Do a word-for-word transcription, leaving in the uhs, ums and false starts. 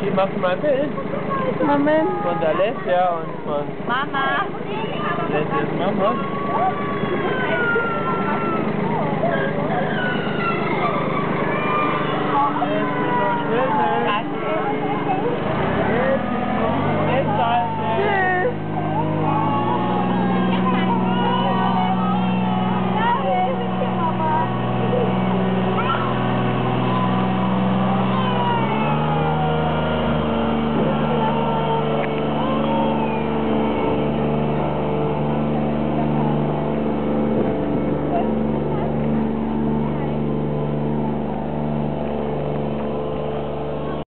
Wie machst du mal ein Bild? Moment. Von der Alessia und von Mama. Alessias Mama. Jetzt ist noch schnell.